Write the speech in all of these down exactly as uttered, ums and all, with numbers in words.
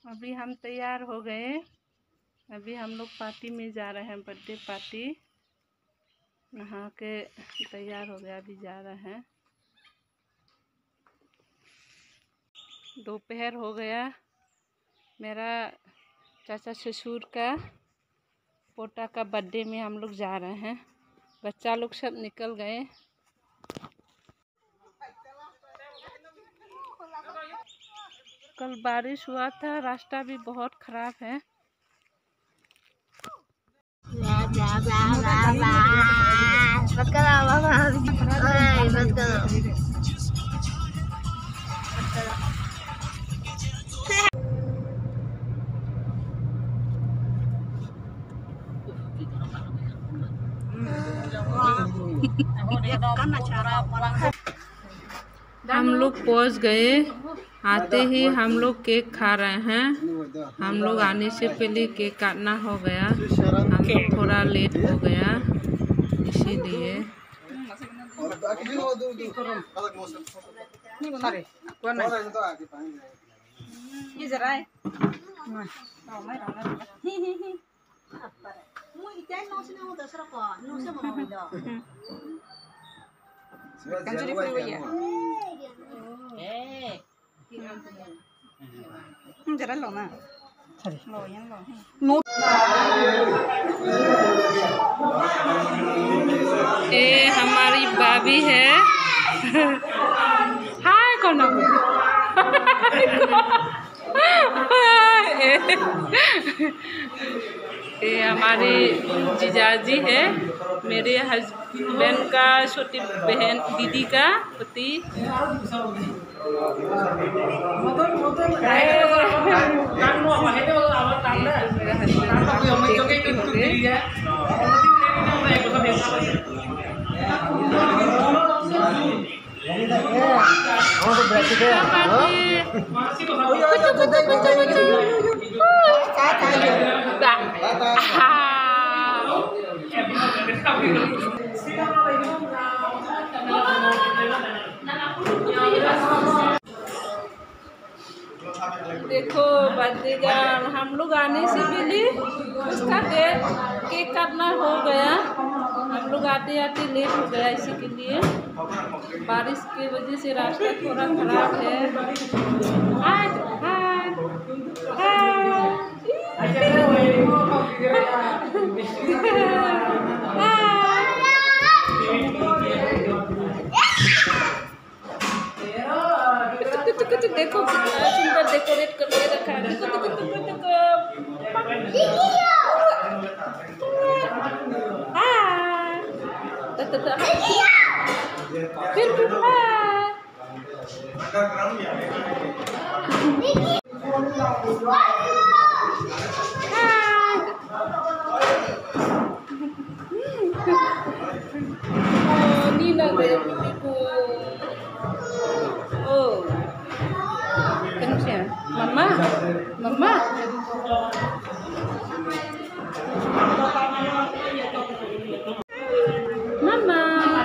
अभी हम तैयार हो गए। अभी हम लोग पार्टी में जा रहे हैं, बर्थडे पार्टी। नहा के तैयार हो गया, अभी जा रहे हैं। दोपहर हो गया। मेरा चाचा ससुर का पोता का बर्थडे में हम लोग जा रहे हैं। बच्चा लोग सब निकल गए। कल बारिश हुआ था, रास्ता भी बहुत खराब है। हम लोग पहुंच गए। आते ही हम लोग केक खा रहे हैं। हम लोग आने से पहले केक काटना हो गया। हम लोग थोड़ा लेट हो गया, इसीलिए। जरा लो ना। ये हमारी भाभी है। हाय कौन ये हमारी जीजाजी है, मेरे हस्बैंड का छोटी बहन दीदी का पति। देखो बर्थडे हम लोग आने से पहले उसका केक काटना हो गया। हम लोग आते आते लेट हो गया, इसी के लिए। बारिश की वजह से रास्ता थोड़ा खराब है। हाय हाय देखो कितना सुंदर डेकोरेट करके रखा है। फिर नीला गया को। ओ मम्मा मम्मा मम्मा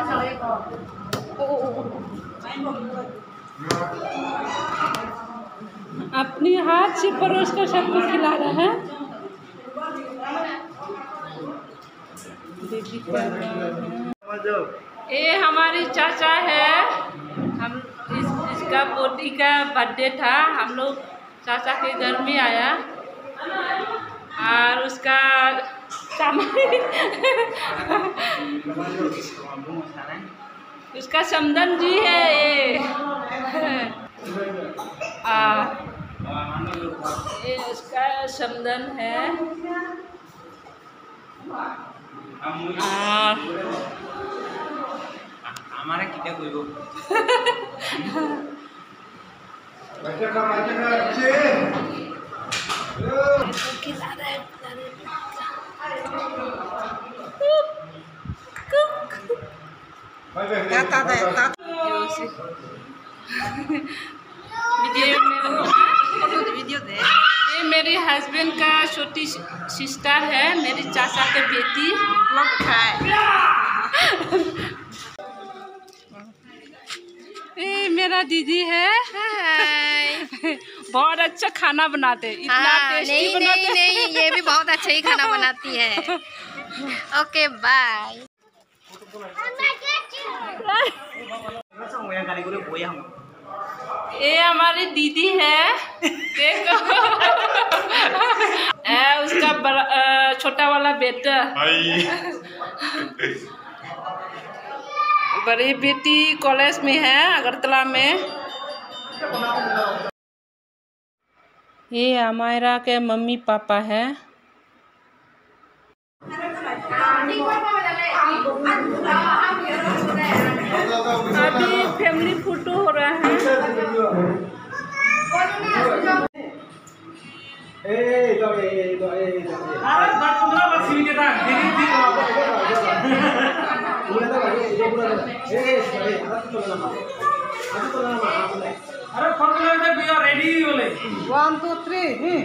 अपनी हाथ से परोस कर सबको खिला रहा है। ये हमारी चाचा है। हम इस, इसका पोती का बर्थडे था। हम लोग चाचा के घर में आया और उसका उसका समधन जी है ये। आ, ये उसका समधन है। आ, हमारा कितने कोई को वीडियो दे। ये मेरे हस्बैंड का छोटी सिस्टर है, मेरी चाचा की बेटी। ये मेरा दीदी है। बहुत अच्छा खाना बनाते, इतना टेस्टी नहीं, बनाते। नहीं नहीं ये भी बहुत अच्छा ही खाना बनाती है। Okay bye. ये हमारी दीदी है, देखो। ए, उसका बड़ा छोटा वाला बेटा, बड़ी बेटी कॉलेज में है अगरतला में। ये हमारा के मम्मी पापा है। अभी फैमिली फोटो हो रहा है। अरे फोटो लेते भैया रेडी बोले वन टू थ्री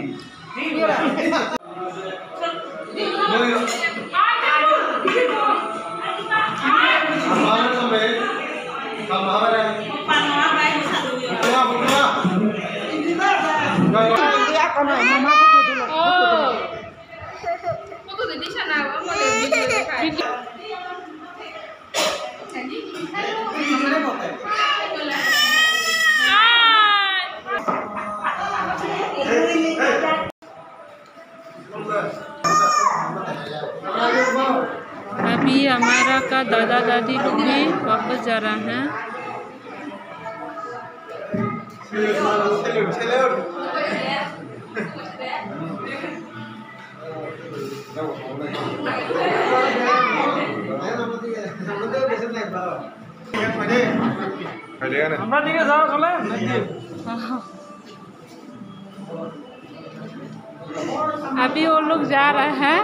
अभी हमारा का दादा दादी लोग भी वापस जा रहा है। अभी वो लोग जा रहे हैं।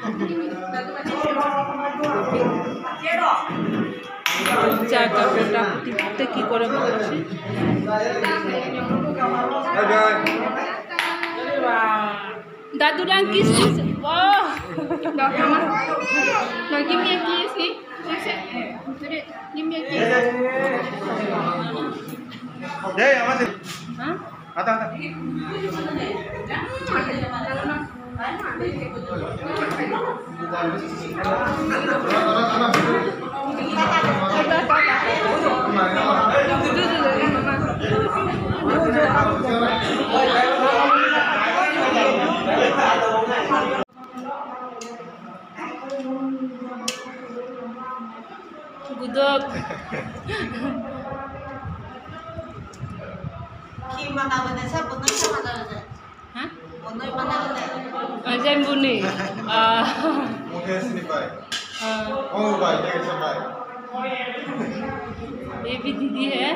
जाकर बेटा कुत्ते की करे दादू रंग किस चीज वाह lagi Miyaki sih jadi ini Miyaki deh apa sih Hah? Ata ata Gudok. Khi mà nào bên này sắp bốn năm sao mà nào này? Hah? Bốn năm mà nào này? Ajan Buni. Ah. Mungkin sini baik. Ah. Oh baik, jangan sampai. ये भी दीदी है।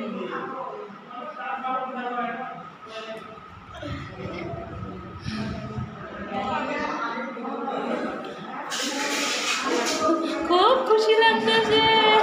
खूब खुशी लगता है।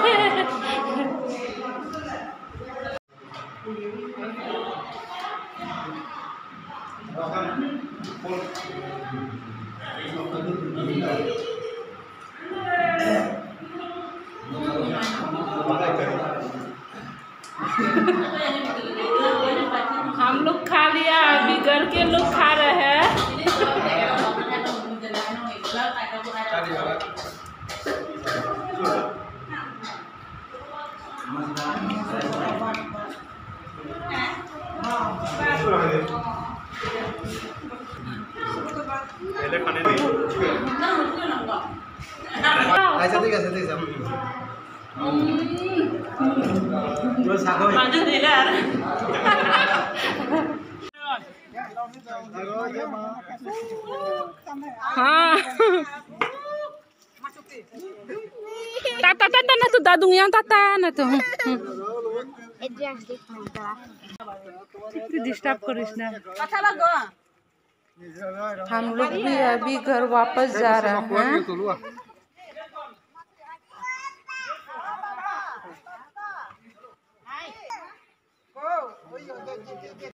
हम लोग खा लिया, अभी घर के लोग खा रहे हैं। पहले खाने दे ऐसा ठीक है ऐसा जो सागो माजू दिलार हाँ tata tata na tu dadung yang tata na tu disturb करिस ना। हम लोग भी अभी घर वापस जा रहे हैं।